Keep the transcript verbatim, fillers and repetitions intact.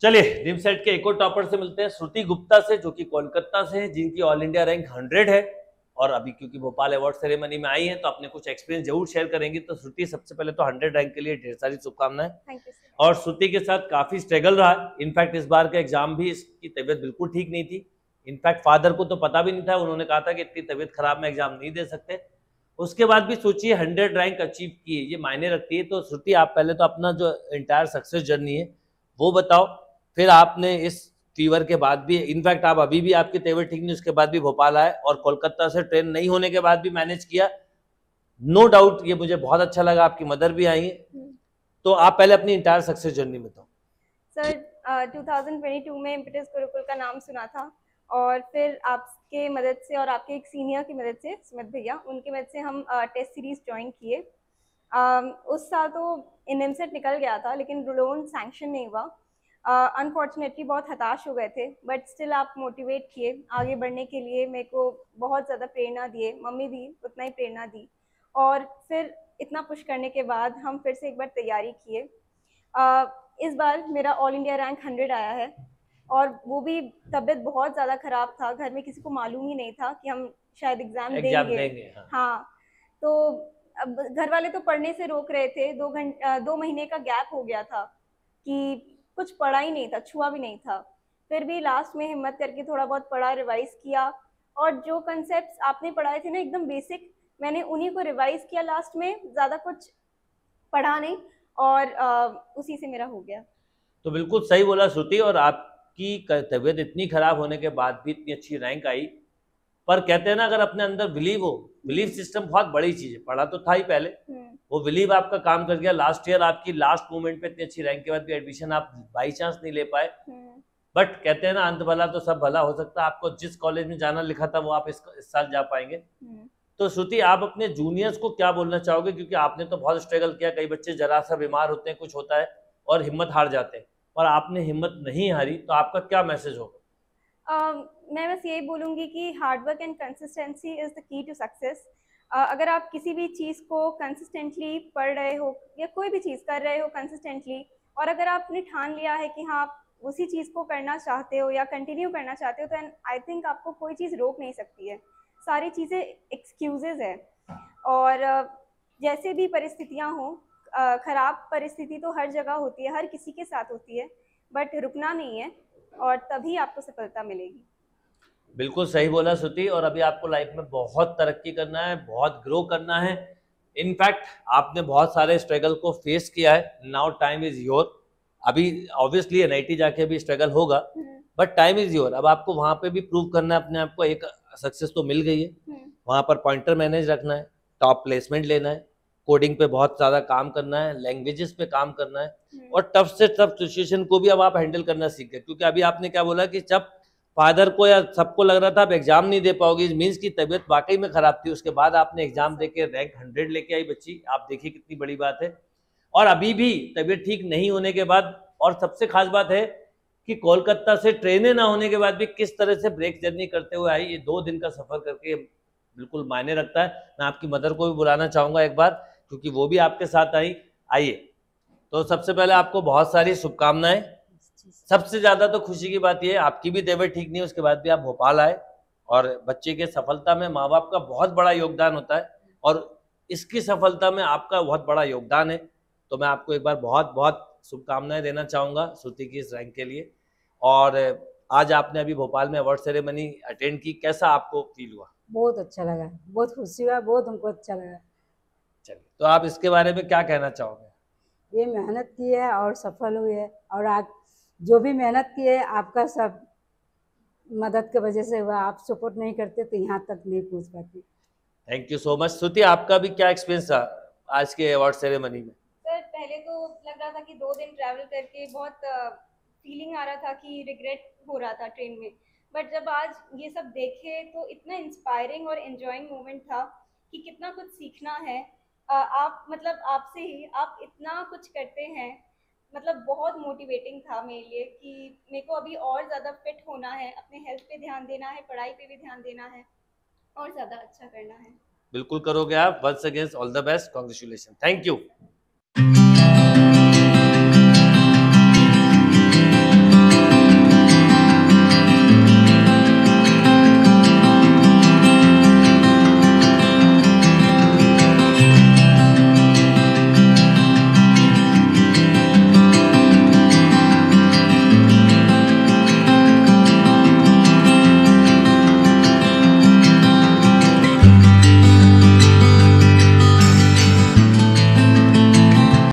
चलिए निमसेट के एक और टॉपर से मिलते हैं, श्रुति गुप्ता से, जो कि कोलकाता से है, जिनकी ऑल इंडिया रैंक हंड्रेड है और अभी क्योंकि भोपाल अवार्ड सेरेमनी में आई है तो अपने कुछ एक्सपीरियंस जरूर शेयर करेंगी। तो श्रुति, सबसे पहले तो हंड्रेड रैंक के लिए ढेर सारी शुभकामनाएं। और श्रुति के साथ काफी स्ट्रगल रहा। इनफैक्ट इस बार का एग्जाम भी इसकी तबीयत बिल्कुल ठीक नहीं थी। इनफैक्ट फादर को तो पता भी नहीं था, उन्होंने कहा था कि इतनी तबीयत खराब में एग्जाम नहीं दे सकते। उसके बाद भी सोचिए हंड्रेड रैंक अचीव की है, ये मायने रखती है। तो श्रुति, आप पहले तो अपना जो इंटायर सक्सेस जर्नी है वो बताओ, फिर आपने इस फीवर के बाद भी, इनफैक्ट आप अभी भी आपकी तबीयत ठीक नहीं, उसके बाद भी भोपाल आए और कोलकाता से ट्रेन नहीं होने के बाद भी मैनेज किया। नो डाउट ये मुझे बहुत अच्छा लगा, आपकी मदर भी आई है। तो आप पहले अपनी इंटायर सक्सेस जर्नी बताओ। Sir two thousand twenty two में इम्पेटस गुरुकुल का नाम सुना था और फिर आपके मदद से और आपके एक सीनियर की मदद से, सुमित भैया, उनकी मदद से हम टेस्ट सीरीज ज्वाइन किए। उस साल तो निमसेट निकल गया था लेकिन लोन सैंक्शन नहीं हुआ। अनफॉर्चुनेटली uh, बहुत हताश हो गए थे, बट स्टिल आप मोटिवेट किए आगे बढ़ने के लिए। मेरे को बहुत ज़्यादा प्रेरणा दिए, मम्मी भी उतना ही प्रेरणा दी। और फिर इतना पुश करने के बाद हम फिर से एक बार तैयारी किए। uh, इस बार मेरा ऑल इंडिया रैंक हंड्रेड आया है और वो भी तबीयत बहुत ज़्यादा ख़राब था। घर में किसी को मालूम ही नहीं था कि हम शायद एग्ज़ाम देंगे, देंगे हाँ।, हाँ तो अब घर वाले तो पढ़ने से रोक रहे थे। दो घंटे दो महीने का गैप हो गया था कि कुछ पढ़ा ही नहीं था, छुआ भी नहीं था। फिर भी लास्ट में हिम्मत करके थोड़ा बहुत पढ़ा, रिवाइज किया और जो कंसेप्ट्स आपने पढ़ाए थे ना एकदम बेसिक, मैंने उन्हीं को रिवाइज किया लास्ट में, ज़्यादा कुछ पढ़ा नहीं और आ, उसी से मेरा हो गया। तो बिल्कुल सही बोला श्रुति, और आपकी तबीयत इतनी खराब होने के बाद भी इतनी अच्छी रैंक आई। पर कहते हैं ना, अगर अपने अंदर बिलीव हो, बिलीव सिस्टम बहुत बड़ी चीज है। पढ़ा तो था ही पहले, वो बिलीव आपका काम कर गया। लास्ट ईयर आपकी लास्ट मोमेंट पे इतनी अच्छी रैंक के बाद भी एडमिशन आप बाई चांस नहीं ले पाए, बट कहते हैं ना, अंत भला तो सब भला हो सकता है। आपको जिस कॉलेज में जाना लिखा था वो आप इस, इस साल जा पाएंगे। तो श्रुति, आप अपने जूनियर्स को क्या बोलना चाहोगे, क्योंकि आपने तो बहुत स्ट्रगल किया। कई बच्चे जरा सा बीमार होते हैं, कुछ होता है और हिम्मत हार जाते हैं, और आपने हिम्मत नहीं हारी, तो आपका क्या मैसेज होगा? Uh, मैं बस यही बोलूँगी कि hard work and consistency is the key to success. अगर आप किसी भी चीज़ को कंसिस्टेंटली पढ़ रहे हो या कोई भी चीज़ कर रहे हो कंसिस्टेंटली, और अगर आपने ठान लिया है कि हाँ आप उसी चीज़ को करना चाहते हो या कंटिन्यू करना चाहते हो, तो आई थिंक आपको कोई चीज़ रोक नहीं सकती है। सारी चीज़ें एक्सक्यूजेज है, और जैसे भी परिस्थितियाँ हों, ख़राब परिस्थिति तो हर जगह होती है, हर किसी के साथ होती है, बट रुकना नहीं है और तभी आपको सफलता मिलेगी। बिल्कुल सही बोला श्रुति, और अभी आपको लाइफ में बहुत तरक्की करना है, बहुत ग्रो करना है। इनफैक्ट आपने बहुत सारे स्ट्रगल को फेस किया है। Now time is your. अभी ऑब्वियसली एनआईटी जाके भी स्ट्रगल होगा, बट टाइम इज योर। अब आपको वहां पे भी प्रूव करना है अपने आप को। एक सक्सेस तो मिल गई है, वहां पर पॉइंटर मैनेज रखना है, टॉप प्लेसमेंट लेना है, कोडिंग पे बहुत ज़्यादा काम करना है, लैंग्वेजेस पे काम करना है, और टफ से टफ सिचुएशन को भी अब आप हैंडल करना सीख गए। क्योंकि अभी आपने क्या बोला कि जब फादर को या सबको लग रहा था आप एग्जाम नहीं दे पाओगी, मीन्स की तबीयत वाकई में खराब थी। उसके बाद आपने एग्जाम दे के रैंक हंड्रेड लेके आई बच्ची, आप देखिए कितनी बड़ी बात है। और अभी भी तबीयत ठीक नहीं होने के बाद, और सबसे खास बात है कि कोलकाता से ट्रेनें ना होने के बाद भी किस तरह से ब्रेक जर्नी करते हुए आई। ये दो दिन का सफर करके बिल्कुल मायने रखता है। मैं आपकी मदर को भी बुलाना चाहूंगा एक बार, क्योंकि वो भी आपके साथ आई। आइए, तो सबसे पहले आपको बहुत सारी शुभकामनाएं। सबसे ज्यादा तो खुशी की बात यह है, आपकी भी तबीयत ठीक नहीं, उसके बाद भी आप भोपाल आए, और बच्चे के सफलता में माँ बाप का बहुत बड़ा योगदान होता है, और इसकी सफलता में आपका बहुत बड़ा योगदान है। तो मैं आपको एक बार बहुत बहुत शुभकामनाएं देना चाहूंगा श्रुति की इस रैंक के लिए। और आज आपने अभी भोपाल में अवार्ड सेरेमनी अटेंड की, कैसा आपको फील हुआ? बहुत अच्छा लगा, बहुत खुशी हुआ, बहुत हमको अच्छा लगा। चलिए, तो आप इसके बारे में क्या कहना चाहोगे? ये मेहनत की है और सफल हुई है, और आज जो भी मेहनत की है आपका सब मदद की वजह से हुआ। आप सपोर्ट नहीं करते तो यहाँ तक नहीं पहुँच पाती। Thank you so much. Shruti, आपका भी क्या एक्सपीरियंस रहा आज के अवार्ड सेरेमनी में? सर पहले तो लग रहा था कि दो दिन ट्रैवल करके बहुत फीलिंग आ रहा था कि रिग्रेट हो रहा था ट्रेन में, बट जब आज ये सब देखे तो इतना इंस्पायरिंग और एंजॉइंग मोमेंट था कि कितना कुछ सीखना है। आ, आप मतलब आपसे ही आप इतना कुछ करते हैं, मतलब बहुत मोटिवेटिंग था मेरे लिए कि मेरे को अभी और ज़्यादा फिट होना है, अपने हेल्थ पे ध्यान देना है, पढ़ाई पे भी ध्यान देना है और ज़्यादा अच्छा करना है। बिल्कुल करोगे आप। Once again all the best, congratulation, thank you.